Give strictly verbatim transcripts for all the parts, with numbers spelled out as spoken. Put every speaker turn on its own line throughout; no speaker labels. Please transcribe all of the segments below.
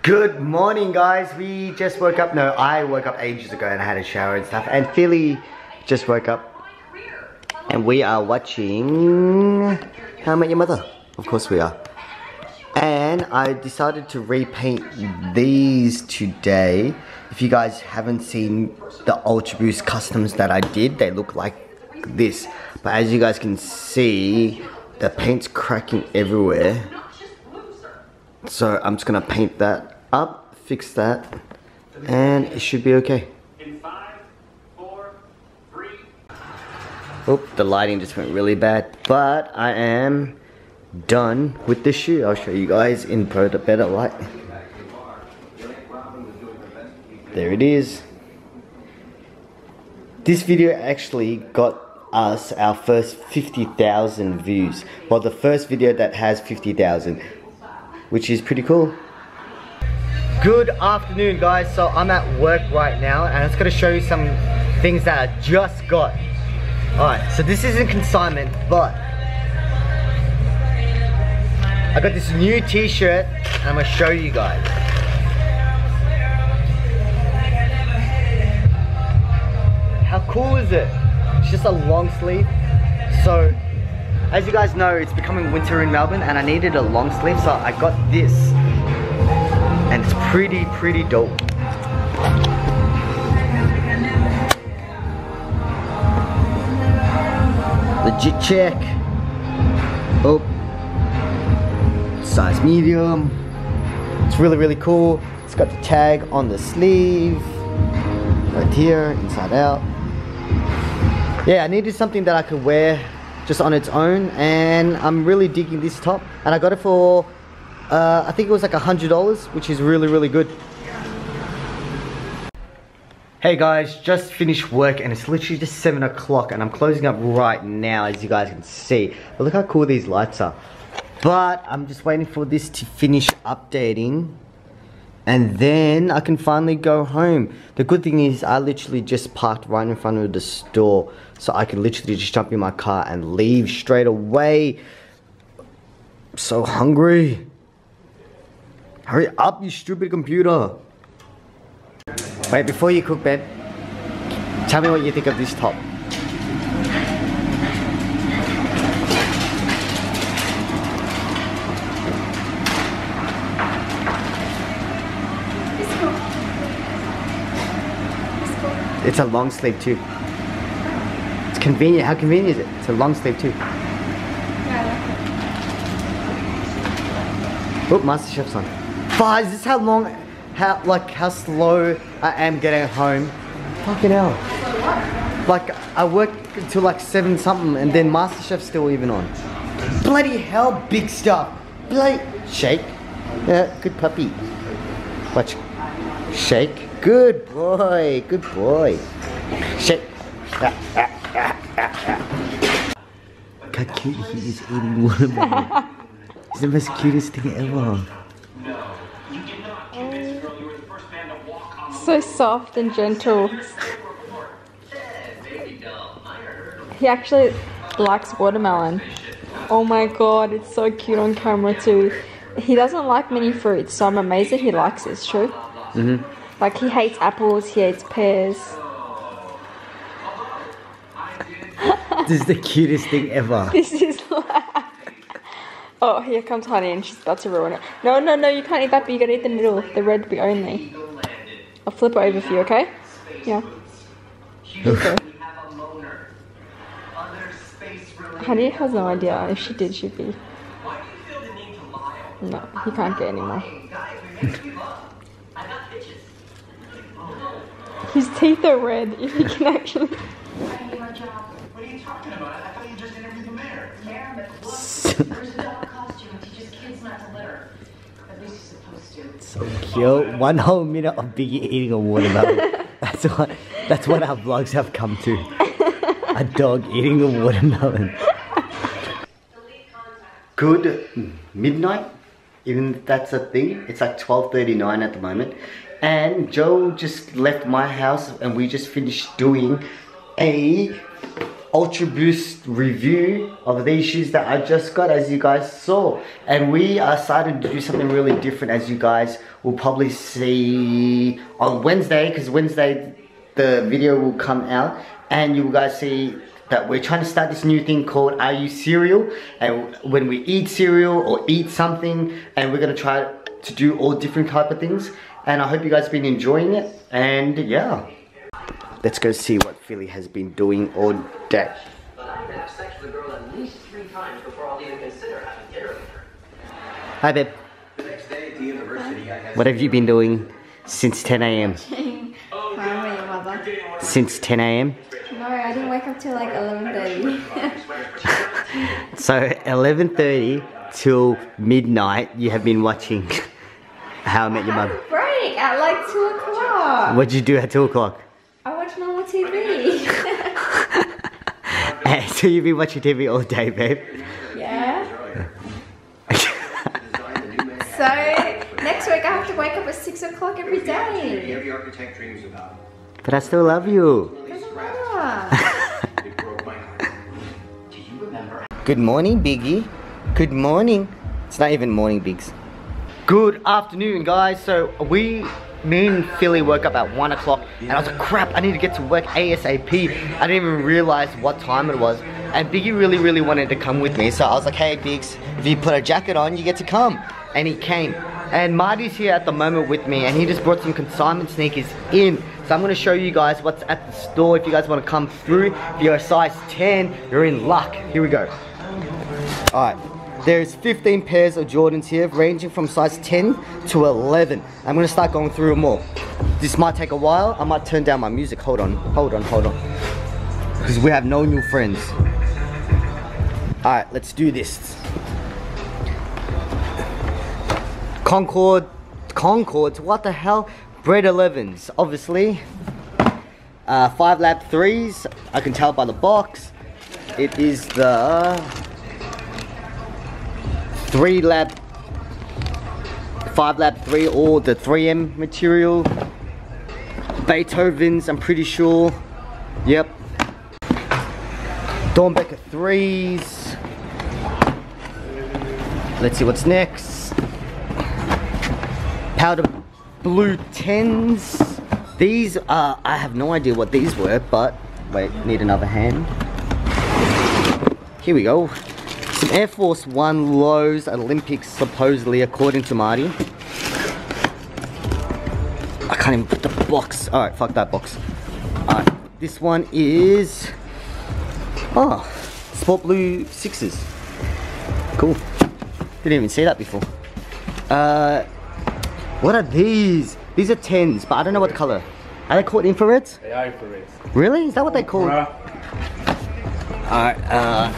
Good morning, guys. We just woke up. No, I woke up ages ago and I had a shower and stuff. And Philly just woke up. And we are watching How I Met Your Mother. Of course we are. And I decided to repaint these today. If you guys haven't seen the Ultra Boost customs that I did, they look like this. But as you guys can see, the paint's cracking everywhere. So I'm just gonna paint that up, fix that, and it should be okay. In five, four, three. Oh, the lighting just went really bad, but I am done with this shoe. I'll show you guys in better, better light. There it is. This video actually got us our first fifty thousand views. Well, the first video that has fifty thousand. Which is pretty cool. Good afternoon, guys. So I'm at work right now and I'm just gonna show you some things that I just got. Alright, so this isn't consignment, but I got this new t-shirt and I'm gonna show you guys. How cool is it? It's just a long sleeve. So as you guys know, it's becoming winter in Melbourne and I needed a long sleeve, so I got this. And it's pretty, pretty dope. Legit check. Oh. Size medium. It's really, really cool. It's got the tag on the sleeve. Right here, inside out. Yeah, I needed something that I could wear just on its own, and I'm really digging this top, and I got it for uh, I think it was like a hundred dollars, which is really really good. Hey guys, just finished work and it's literally just seven o'clock and I'm closing up right now, as you guys can see. But look how cool these lights are. But I'm just waiting for this to finish updating and then I can finally go home. The good thing is I literally just parked right in front of the store, so I can literally just jump in my car and leave straight away. I'm so hungry. Hurry up, you stupid computer. Wait, before you cook, babe, tell me what you think of this top. It's a long sleeve too. It's convenient. How convenient is it? It's a long sleeve too. Oh, MasterChef's on. But is this how long, how like how slow I am getting home? Fucking hell. Like I work until like seven something, and then MasterChef's still even on. Bloody hell, big stuff. Bloody shake. Yeah, good puppy. Watch. Shake. Good boy, good boy. Shake. Ah, ah, ah, ah, ah. Look how cute he is eating watermelon. He's the most cutest thing ever.
So soft and gentle. He actually likes watermelon. Oh my god, it's so cute on camera too. He doesn't like many fruits, so I'm amazed that he likes this, true?
Mm-hmm.
Like he hates apples, he hates pears.
This is the cutest thing ever.
This is like... Oh, here comes Honey and she's about to ruin it. No, no, no, you can't eat that bit, you gotta eat the middle, the red bit only. I'll flip it over for you, okay? Yeah. Okay. Honey has no idea. If she did, she'd be... No, he can't get any more. His teeth are red, if he can actually...
What are you talking about? I thought you just interviewed the mayor. Yeah, but look, there's a dog costume and teaches kids not to litter. At least he's supposed to.
So cute. One whole minute of Biggie eating a watermelon. That's what that's what our vlogs have come to. A dog eating a watermelon. Good midnight, even if that's a thing. It's like twelve thirty-nine at the moment. And Joe just left my house and we just finished doing a Ultra Boost review of these shoes that I just got, as you guys saw. And we are starting to do something really different, as you guys will probably see on Wednesday, because Wednesday the video will come out and you guys see that we're trying to start this new thing called HaoYouPhill. And when we eat cereal or eat something, and we're gonna try to do all different type of things. And I hope you guys have been enjoying it. And yeah, let's go see what Philly has been doing all day.
Have sex with a girl at least three times before I'll even consider having dinner with her.
Hi babe.
The next day at the university, I had
What have you been doing since ten A M?
How are your mother?
Since ten A M?
No, I didn't wake up till like eleven thirty.
So eleven thirty till midnight you have been watching How I Met Your Mother.
Break at like two o'clock.
What'd you do at two o'clock?
I watch normal T V.
So you've been watching T V all day, babe?
Yeah. So next week I have to wake up at six o'clock every day.
every architect dreams about.
But I still love you.
Doesn't matter.
It broke my heart. Do you remember?
Good morning, Biggie. Good morning. It's not even morning, Biggs. Good afternoon, guys. So we, me and Philly woke up at one o'clock, and I was like, crap, I need to get to work ASAP. I didn't even realize what time it was. And Biggie really, really wanted to come with me. So I was like, hey, Biggs, if you put a jacket on, you get to come. And he came. And Marty's here at the moment with me, and he just brought some consignment sneakers in. So I'm going to show you guys what's at the store. If you guys want to come through, if you're a size ten, you're in luck. Here we go. Alright, there's fifteen pairs of Jordans here, ranging from size ten to eleven. I'm going to start going through them all. This might take a while. I might turn down my music. Hold on, hold on, hold on. Because we have no new friends. Alright, let's do this. Concord, Concords, what the hell? Bread elevens, obviously. Uh, five lap threes, I can tell by the box. It is the three lap, five lap three, or the three M material. Beethoven's, I'm pretty sure. Yep. Dornbecker threes. Let's see what's next. Powder blue tens. These are, I have no idea what these were, but wait, need another hand. Here we go. Some Air Force One lows, Olympics supposedly, according to Marty. I can't even put the box. Alright, fuck that box. Alright, this one is, oh, Sport Blue sixes. Cool. Didn't even see that before. Uh, what are these? These are tens, but I don't know what color. Are they called infrareds?
They are infrareds.
Really? Is that what they call?
Bruh.
Alright, uh,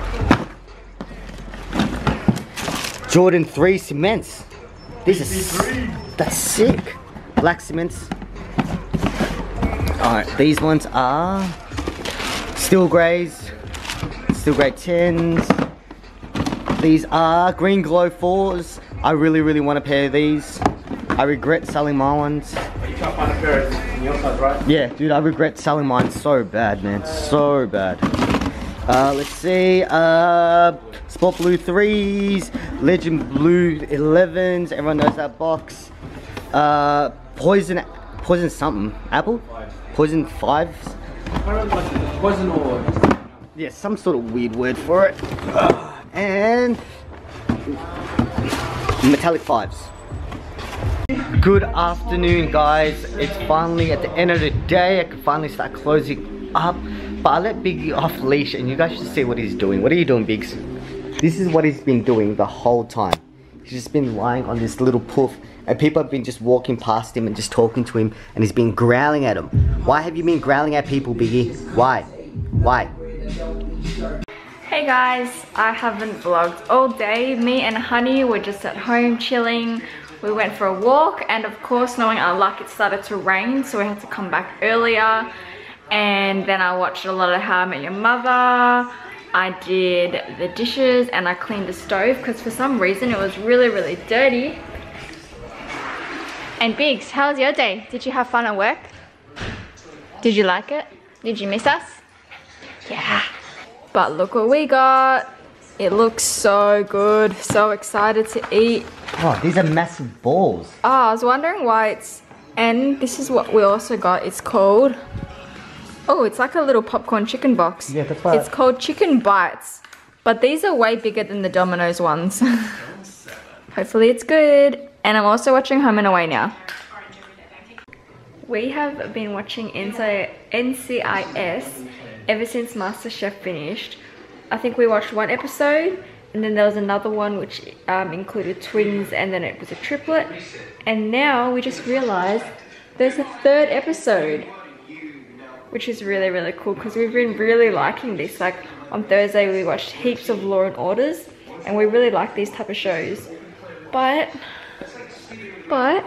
Jordan three cements. These are, s that's sick. Black cements. Alright, these ones are steel greys, steel grey tens. These are green glow fours. I really, really want a pair of these. I regret selling my ones.
You can't find a pair in your size, right?
Yeah, dude, I regret selling mine so bad, man. So bad. Uh, let's see. Uh, Sport Blue threes, Legend Blue elevens. Everyone knows that box. Uh, Poison, Poison something. Apple? Poison fives.
Poison or
Yeah, some sort of weird word for it. Uh, and metallic fives. Good afternoon, guys. It's finally at the end of the day. I can finally start closing up. But I let Biggie off leash, and you guys should see what he's doing. What are you doing, Biggs? This is what he's been doing the whole time. He's just been lying on this little poof, and people have been just walking past him and just talking to him, and he's been growling at them. Why have you been growling at people, Biggie? Why? Why?
Hey guys, I haven't vlogged all day. Me and Honey were just at home chilling. We went for a walk, and of course, knowing our luck, it started to rain, so we had to come back earlier. And then I watched a lot of How I Met Your Mother. I did the dishes and I cleaned the stove because for some reason it was really, really dirty. And Biggs, how was your day? Did you have fun at work? Did you like it? Did you miss us? Yeah. But look what we got. It looks so good. So excited to eat.
Oh, these are massive balls.
Oh, I was wondering why it's... And this is what we also got. It's called... Oh, it's like a little popcorn chicken box.
Yeah, that's why.
It's called Chicken Bites. But these are way bigger than the Domino's ones. Hopefully it's good. And I'm also watching Home and Away now. We have been watching N C I S ever since MasterChef finished. I think we watched one episode, and then there was another one which um, included twins, and then it was a triplet. And now we just realized there's a third episode, which is really, really cool because we've been really liking this. Like on Thursday we watched heaps of Law and Orders, and we really like these type of shows. But, but,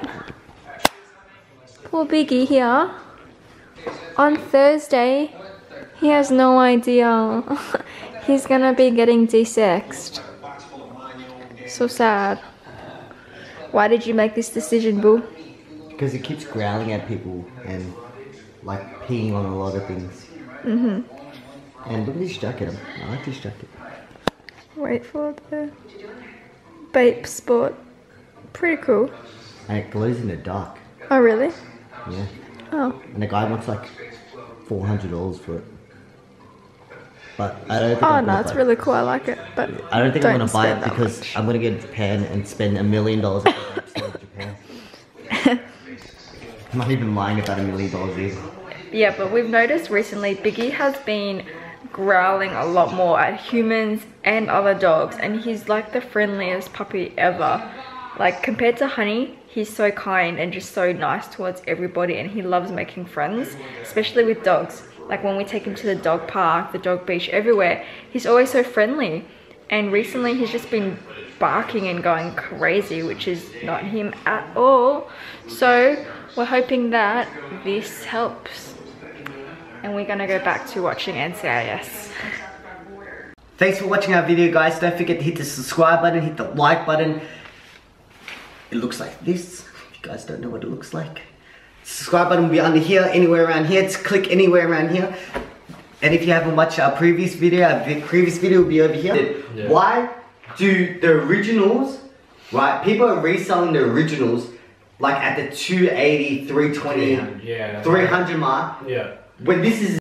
poor Biggie here, on Thursday, he has no idea. He's gonna be getting de-sexed. So sad. Why did you make this decision, boo?
Because he keeps growling at people and like peeing on a lot of things.
Mm-hmm.
And look at this jacket. I like this jacket.
Wait for the Bape Sport. Pretty cool.
And it glows in the dark.
Oh, really?
Yeah.
Oh.
And the guy wants like four hundred dollars for it. But I don't think
Oh,
I'm
no,
gonna
it's
buy
really cool. I like it. But
I don't think I'm going to buy it
spend that
because
much.
I'm going to go to Japan and spend a million dollars at the episode of Japan. I'm not even lying about a million dollars either.
Yeah, but we've noticed recently Biggie has been growling a lot more at humans and other dogs, and he's like the friendliest puppy ever. Like compared to Honey, he's so kind and just so nice towards everybody, and he loves making friends, especially with dogs. Like when we take him to the dog park, the dog beach, everywhere, he's always so friendly. And recently he's just been barking and going crazy, which is not him at all. So we're hoping that this helps. And we're gonna go back to watching N C I S.
Thanks for watching our video, guys. Don't forget to hit the subscribe button, hit the like button. It looks like this. If you guys don't know what it looks like. Subscribe button will be under here, anywhere around here. Just click anywhere around here. And if you haven't watched our previous video, our vi previous video will be over here. Yeah. Why do the originals, right? People are reselling the originals like at the two eighty, three twenty,
yeah,
three hundred mark.
Yeah.
When this is